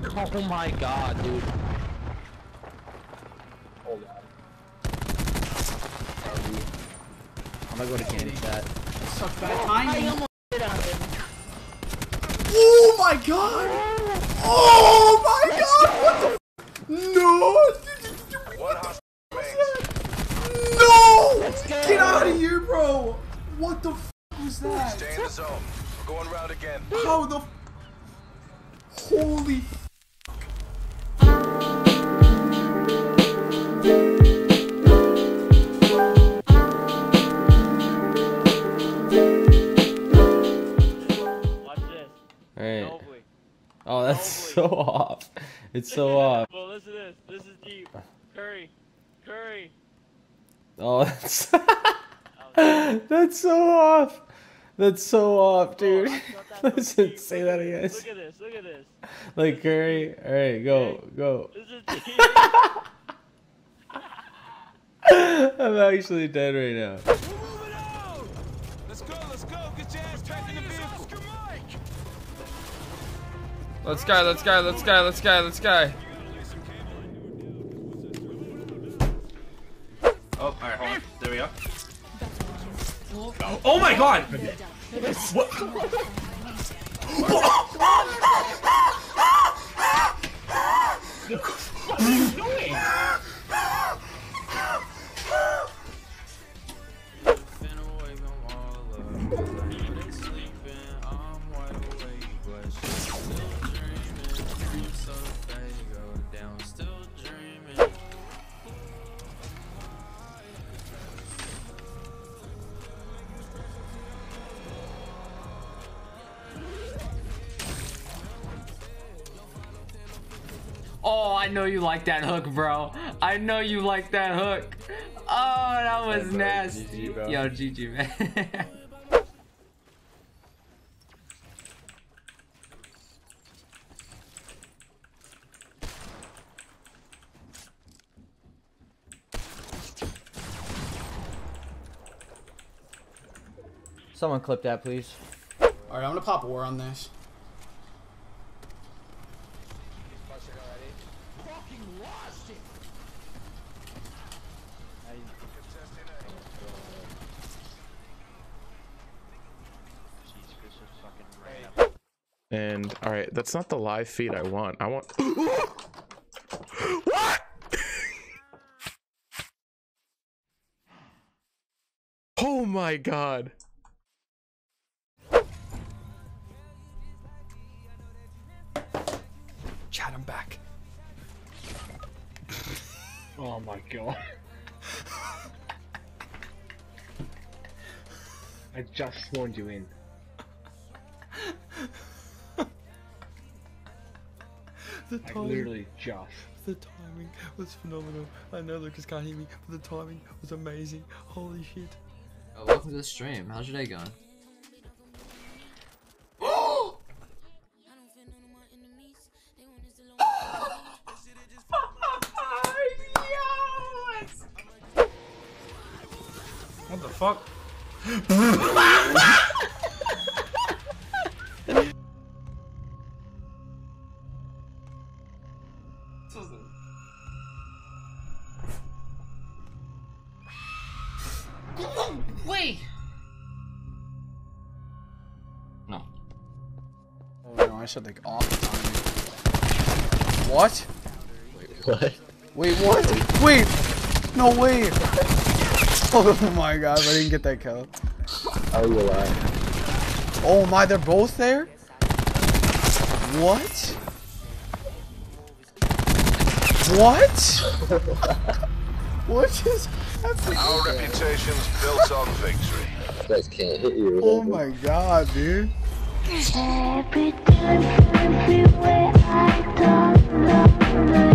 Oh my god, dude. Hold on. I'm gonna go to candy chat. Such bad timing. Oh my god! Oh my god! What the f? No! No! Get out of here, bro! What the f was that? Stay in the zone. We're going round again. How the f? Holy f. Alright. Oh, that's so off. It's so off. Well, listen to this. This is deep. Curry. Curry. Oh, that's that's so off. That's so off, dude. Listen, say that again. Look at this. Look at this. Like Curry. All right, go, go. This is deep. I'm actually dead right now. Let's go. Let's go. Get your ass back in the vehicle. Let's go. Let's go. Let's go. Let's go. Let's go. Oh, alright, hold on. There we go. Oh, oh my god! What? What are you doing? Oh, I know you like that hook, bro. I know you like that hook. Oh, that was nasty. GG, yo, GG, man. Someone clip that, please. Alright, I'm gonna pop war on this. And alright, that's not the live feed I want. I want what? Oh my god. Chat, I'm back. Oh my god. I just spawned you in. Literally just. The timing was phenomenal. I know Lucas can't hear me, but the timing was amazing. Holy shit. Oh, welcome to the stream. How's your day going? What the fuck? Wait. No. Oh no, I should like off timing. What? Wait, what? Wait, what? Wait! No way! Oh my god, I didn't get that kill. How are you alive? Oh my, they're both there? What? What? What is happening? Our reputation's built on victory. You guys can't hit you. Oh my god, dude. Every time, everywhere I turn,